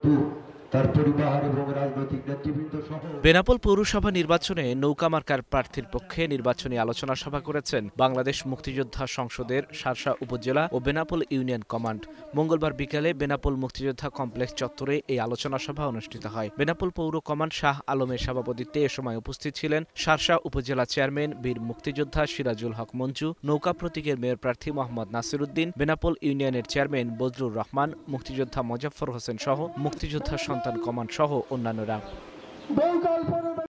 তার পরিবার এবং রাজনৈতিক নেতৃবৃন্দ সহ বেনাপোল পৌরসভা নির্বাচনে নৌকা মার্কার প্রার্থীর পক্ষে নির্বাচনী আলোচনা সভা করেছেন বাংলাদেশ মুক্তিযোদ্ধা সংসদের শার্শা উপজেলা ও বেনাপোল ইউনিয়ন কমান্ড। মঙ্গলবার বিকেলে বেনাপোল মুক্তিযোদ্ধা কমপ্লেক্স চত্বরে এই আলোচনা সভা অনুষ্ঠিত হয়। বেনাপোল পৌর কমান্ড শাহ আলমের সভাপতিত্বে এ সময় উপস্থিত ছিলেন শার্শা উপজেলা চেয়ারম্যান বীর মুক্তিযোদ্ধা সিরাজুল হক মঞ্জু, নৌকা প্রতীকের মেয়র প্রার্থী মোহাম্মদ নাসিরউদ্দিন, বেনাপোল ইউনিয়নের চেয়ারম্যান বজলুর রহমান, মুক্তিযোদ্ধা মোজাফফর হোসেন সহ মুক্তিযোদ্ধা সন্তান কমান্ড সহ অন্যান্যরা।